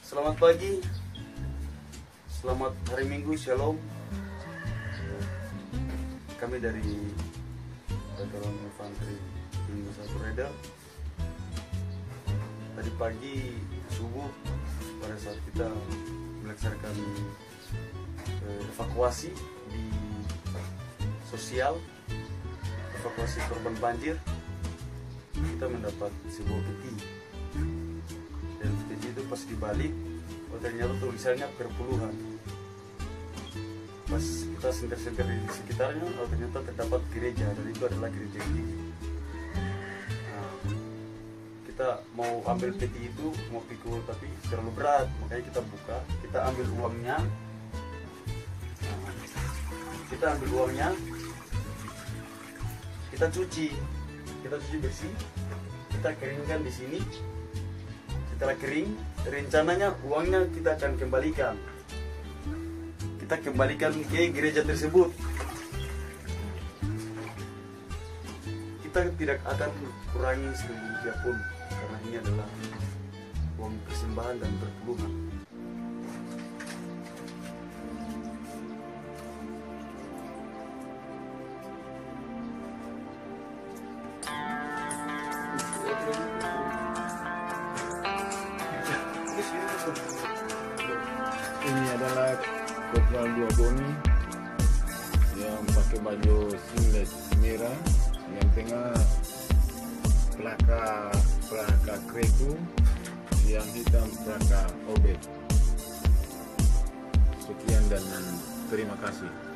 Selamat pagi, selamat hari Minggu, Shalom. Kami dari Batalion Infanteri Tim 1 Raider. Tadi pagi subuh pada saat kita melaksanakan evakuasi di sosial, evakuasi korban banjir, kita mendapat sebuah peti. Dan peti itu pas dibalik, ternyata tulisannya perpuluhan. Pas kita senter-senter di sekitarnya, ternyata terdapat gereja, dan itu adalah gereja ini. Nah, kita mau ambil peti itu, mau pikul, tapi terlalu berat, makanya kita buka, kita ambil uangnya. Nah, kita ambil uangnya, kita cuci bersih, kita keringkan di sini. Setelah kering, rencananya uangnya kita akan kembalikan. Kita kembalikan ke gereja tersebut. Kita tidak akan kurangi Rp1.000 pun, karena ini adalah uang persembahan dan perpuluhan. Ini adalah Kopral 2 Boni yang pakai baju singlet merah, yang tengah pelaka Kreku, yang hitam pelaka Obed. Sekian dan terima kasih.